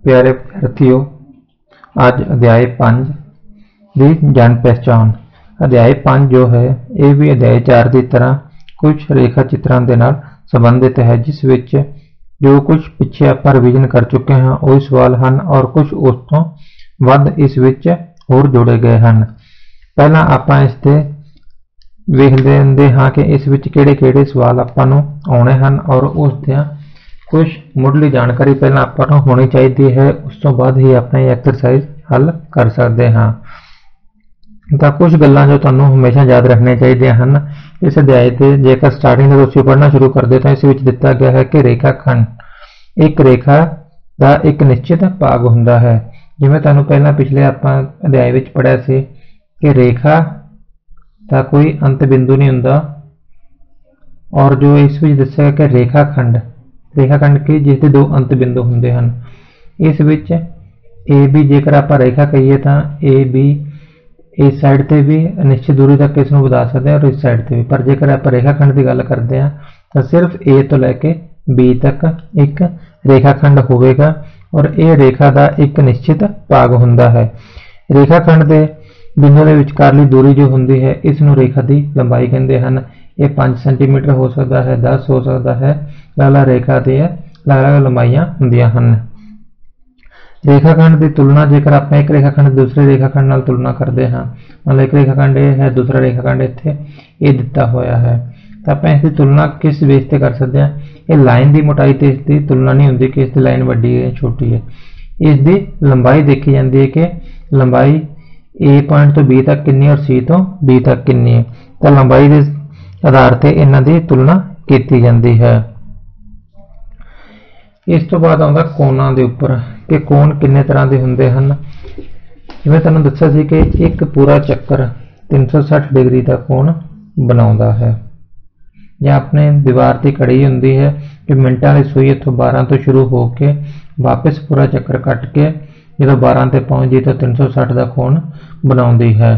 प्यारे विद्यार्थियों, आज अध्याय 5 की जान पहचान। अध्याय 5 जो है ये भी अध्याय 4 की तरह कुछ रेखा चित्रां दे नाल संबंधित है, जिस विच जो कुछ पिछे आप रिविजन कर चुके हैं वही सवाल हैं और कुछ उस तो वध इस विच होर जोड़े गए हैं। पहला आपां इस ते वेख लेंदे हाँ कि इस विच किहड़े-किहड़े सवाल आपां नूं आउणे हैं और उस दियां कुछ मुढ़ली जानकारी पहला आपां नूं होनी चाहिए है, उस तो बाद ही अपना ये एक्सरसाइज हल कर सकते हाँ। तो कुछ गल्लां जो तुहानूं हमेशा याद रखने चाहिए हैं इस अध्याय से। जेकर स्टार्टिंग में तुसीं पढ़ना शुरू कर दे तो इस विच दिता गया है कि रेखाखंड एक रेखा का एक निश्चित भाग हुंदा है। जिवें तुहानूं पहला पिछले आपां अध्याय विच पढ़िया सी कि रेखा का कोई अंत बिंदु नहीं हुंदा, और जो इस विच दस्सिया कि रेखाखंड के जिसके दो अंत बिंदु होंगे हैं। इस विच ए बी जेकर आप रेखा कहीए तो ए बी इस साइड से भी निश्चित दूरी तक इसमें बता सकते हैं और इस साइड से भी, पर जेकर आप रेखाखंड की गल करते हैं तो सिर्फ ए तो लैके बी तक एक रेखाखंड होगा और यह रेखा का एक निश्चित भाग होंदा है। रेखाखंड के बिंदु के विचकारली दूरी जो होंदी है इसनूं रेखा की लंबाई कहते हैं। ये 5 सेंटीमीटर हो सकता है, 10 हो सकता है, अलग रेखा की अलग लंबाइयां होंदियां हैं। रेखाखंड की तुलना जेकर आप एक रेखाखंड दूसरे रेखाखंड नाल तुलना करते हैं, मतलब एक रेखाखंड ये है दूसरा रेखाखंड इत्थे ये दिता होया है, तो आप इसकी तुलना किस बेस पर कर सकते हैं। ये लाइन की मोटाई तो इसकी तुलना नहीं होंदी कि इसकी लाइन वड्डी है छोटी है, इसकी लंबाई देखी जाती है कि लंबाई ए पॉइंट तो बी तक कितनी और सी तो डी तक कितनी है, तो लंबाई के आधार पर इन्हां दी तुलना की जाती है। इस तो बाद आता कोणां दे उपर कि कोण किन्ने तरह के होंगे हैं। जिवें तुहानूं दस्सिया सी कि एक पूरा चक्कर 360 डिग्री का कोण बनाउंदा है। या अपने दीवार की कड़ी होंदी है कि मिनटां वाली सूई इत्थों 12 तो शुरू होके वापस पूरा चक्कर कट के जो 12 ते पहुँचती तो 360 का कोण बनाउंदी है।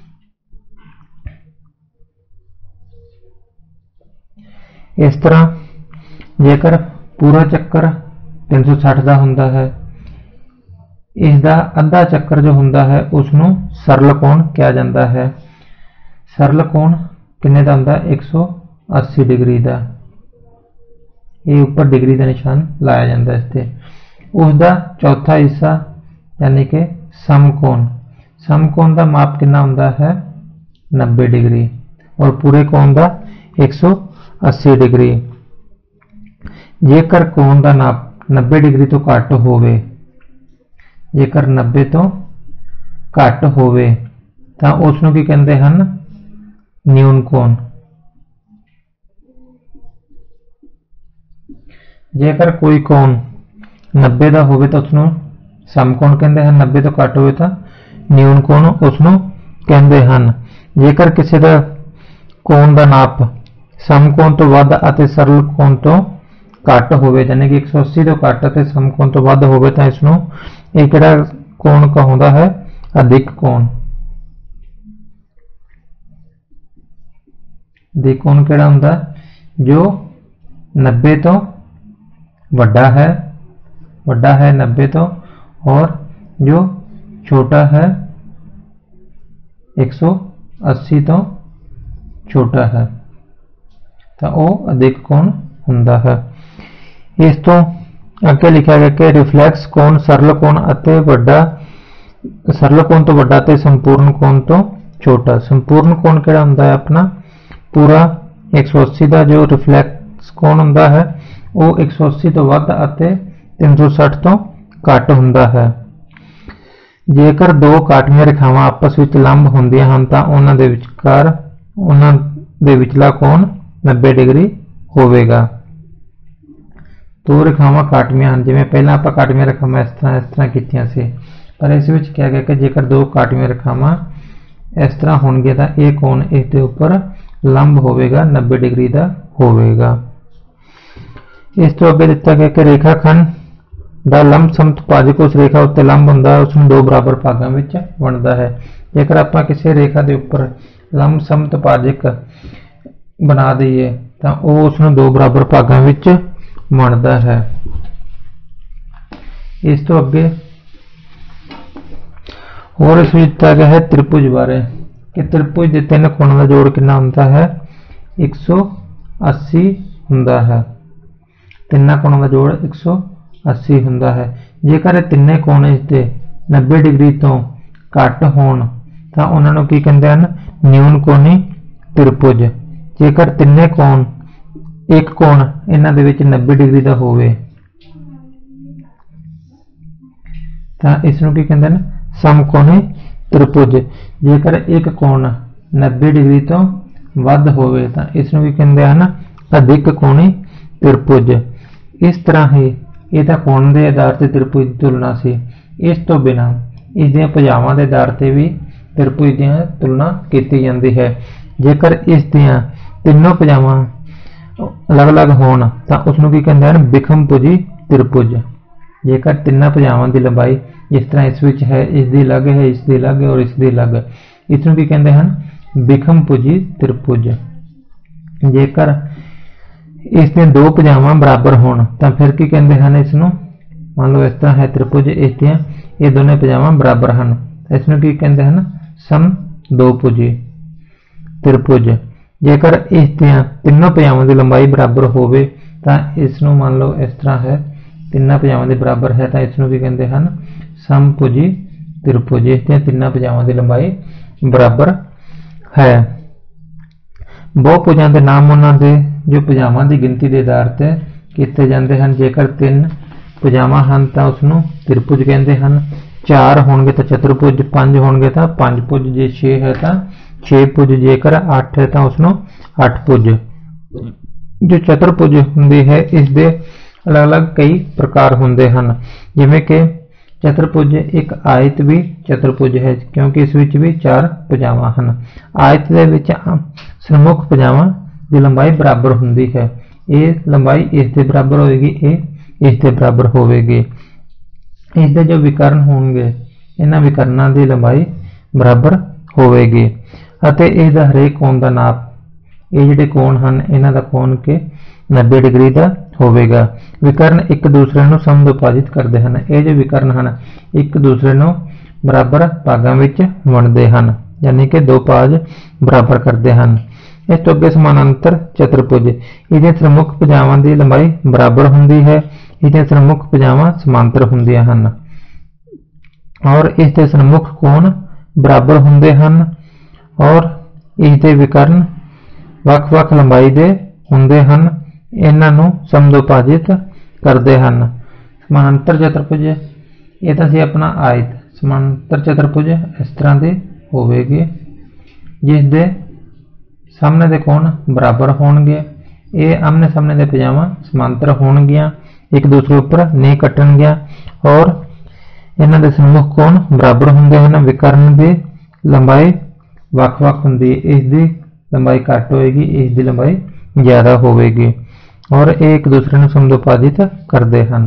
इस तरह जेकर पूरा चक्कर 360 का होंदा है, इसका अद्धा चक्कर जो होंदा है उसनूं सरल कोण कहा जाता है। सरल कोण किन्ने दा होंदा 180 डिग्री का, ये ऊपर डिग्री का निशान लाया जाता है इससे। उसका चौथा हिस्सा यानी कि समकोण, समकोण का माप कितना होंदा है 90 डिग्री और पूरे कोण का 180 डिग्री। जेकर कोण का नाप 90 डिग्री तो घट होवे, जेकर 90 तो घट होवे तो उसनूं की कहते हैं न्यून कोण। जेकर कोई कोण 90 का होवे तो उसनूं समकोण कहते हैं, 90 तो घट होवे तो न्यून कोण उसनूं कहते हैं। जेकर किसी का कोण का नाप समकोण तो वध अते सरल कोण तो घट होवे, यानी कि 180 तो घट अते समकोण तो वध होवे तो इसनूं एक किहड़ा कोण कहूंदा है अधिक कोण। अधिक कोण किहड़ा हुंदा जो 90 तो वड्डा है 90 तो, और जो छोटा है 180 तो छोटा है, तो वह अधिक कोण हुंदा है। इस तो अगे लिखा गया कि रिफ्लैक्स कोण सरल कोण अते वड्डा, सरल कोण तो वड्डा ते संपूर्ण कोण तो छोटा। संपूर्ण कोण किहड़ा हुंदा है अपना पूरा 180 का, जो रिफ्लैक्स कोण हुंदा है वो 180 तो वध अते 360 तो घट हुंदा है। जेकर दो काटवीआं रेखावां आपस विच लंब होंदियां हन तां उन्हां दे विचकार उन्हां दे विचला कोण 90 डिग्री होवेगा। दो रेखावां काटवीआं हैं, जिवें पहला आपां काटवीआं रेखावां इस तरह कीतियां सी, पर इस विच कहा गया कि जेकर दो काटवीआं रेखावां इस तरह होणगे तां यह कोण इसके उपर लंब होवेगा 90 डिग्री का होवेगा। इस तो अगे दिता गया कि रेखाखंड दा लंब समद्विभाजक उस रेखा उत्ते लंब हुंदा है उसनूं दो बराबर भागां विच वंडदा है। जेकर आपां किसी रेखा के उपर लंब समद्विभाजक बना दईए तो वह उसनूं दो बराबर भागां विच वंडदा है। इस तो अगे और इस दिता गया है त्रिभुज बारे कि त्रिभुज के 3 कोणों का जोड़ कितना होता है 180 होता है। 3 कोणों का जोड़ 180 होता है। जेकर तिने कोण इसके 90 डिग्री तो घट होण तां उन्हां नूं की कहंदे हन न्यून कोणी त्रिभुज। जेकर तिने कोण एक कोण इन्हां दे विच 90 डिग्री का होवे तां इस नूं की कहंदे हन समकोणी त्रिभुज। जेकर एक कोण 90 डिग्री तो वध होवे तां इस नूं की कहंदे हन अधिक कोणी त्रिभुज। इस तरह ही ये तो कोण के आधार से त्रिभुज की तुलना सी। इस तो बिना इसदियां भुजावां के आधार से भी त्रिभुज की तुलना की जाती है। जेकर इसदियां तीनों भुजावां अलग अलग होण तां उसनूं की कहंदे हन विखमभुजी त्रिभुज। जेकर तीनों भुजावां की लंबाई जिस तरह इस विच है, इसकी अलग है, इसकी अलग है और इसकी अलग, इसनूं की कहंदे हन विखमभुजी त्रिभुज। जेकर इसके 2 भुजावां बराबर होण तां फिर की कहंदे हन इसनूं, मान लो इस तरह है त्रिभुज, इसदियां ये दोनों भुजावां बराबर हन, इसनूं की कहंदे हन समदोभुजी त्रिभुज। जेकर इसदियां तीनों भुजावां की लंबाई बराबर होवे तां इसनूं मान लो इस तरह है, तीनों भुजावां के बराबर है तां इसनूं की कहंदे हन समभुजी त्रिभुज। इसदियां तीनों भुजावां की लंबाई बराबर है। बहुभुजां के नाम उन्हां दे जो भुजावां की गिनती के आधार से किए जाते हैं। जेकर 3 भुजावां हैं तो उसनूं त्रिभुज कहते हैं, 4 होणगे तो चतुर्भुज, 5 होणगे तो पंजभुज, जे 6 है तो 6 भुज, जेकर 8 है तो उसनूं 8 भुज। जो चतुर्भुज हुंदी है इसके अलग अलग कई प्रकार होंदे हैं, जिवें कि चतुर्भुज एक आयत भी चतुर्भुज है क्योंकि इस विच भी 4 भुजावां हैं। आयत दे विच सम्मुख भुजावां की लंबाई बराबर होंदी है, ये लंबाई इसके बराबर होएगी, ये इसके बराबर होगी। इसके जो विकर्ण होंगे इन्हां विकर्णां की लंबाई बराबर होगी। इसका हरेक कोण का नाप, ये जिहड़े कोण हैं इन्हां दा कोण के 90 डिग्री का होगा। विकर्ण एक दूसरे को समदुभाजित करते हैं। ये जो विकर्ण हैं एक दूसरे को बराबर भागों में वंडते हैं, यानी कि 2 भाग बराबर करते हैं। इस तो अगे समानांतर चतुर्भुज, इसके सम्मुख भुजावां की लंबाई बराबर होंदी है, इसके सम्मुख भुजावां समांतर होंदियां हैं और इसके सम्मुख कोण बराबर होंदे हैं और इसके विकर्ण वख-वख लंबाई के होंदे हैं, इन्हां नूं समदुभाजित करते हैं। समानांतर चतुर्भुज ये तो सी अपना आयत। समानांतर चतुर्भुज इस तरह की होगी जिसके सामने के कोण बराबर होणगे, ये आमने सामने के भुजावां समांतर होणगियां, एक दूसरे उपर नहीं कट्टणगियां और इन्हां दे सम्मुख कोण बराबर होंदे हैं। विकर्ण की लंबाई वख-वख होंदी है, इसकी लंबाई घट होएगी, इसकी लंबाई ज़्यादा होगी और एक दूसरे को समदुभाजित करते हैं।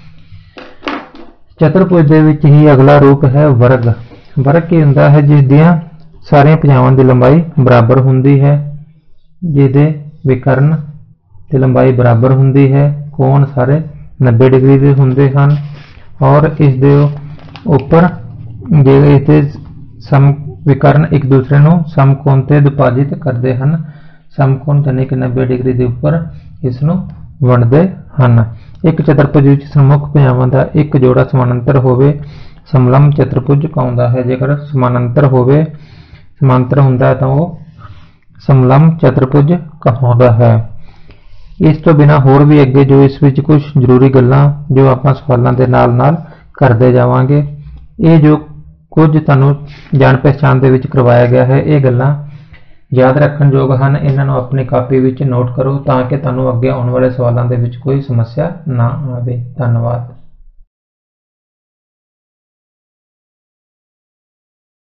चतुर्भुज दे विच ही अगला रूप है वर्ग। वर्ग की होंदा है जिसदियां सारियां भुजावां की लंबाई बराबर होंदी है, जिहदे विकर्ण की लंबाई बराबर होंदी है, कोण सारे 90 डिग्री के होंदे हैं और इस दे उपर जे इसके सम विकर्ण एक दूसरे को समकोण से दुभाजित करते हैं। समकोण यानी कि 90 डिग्री के उपर इसनूं वंडते हैं। एक चतुर्भुज विच सम्मुख भुजावां का एक जोड़ा समानांतर होवे समलंब चतुर्भुज कहलाउंदा है। जेकर समानांतर होवे समांतर होंदा है तो वो समलंब चतुर्भुज कहलाउंदा है। इस तो बिना होर भी अगे जो इस विच कुछ जरूरी गल्लां जो आपां सवालों के नाल नाल करते जावांगे। ये जो कुछ तुहानूं जान पहचान दे विच करवाया गया है, ये गल्लां याद रखण योग हैं। इन्हां नूं अपनी कापी विच नोट करो ताकि तुहानूं अगे आउण वाले सवालों के विच कोई समस्या ना आवे। धन्यवाद।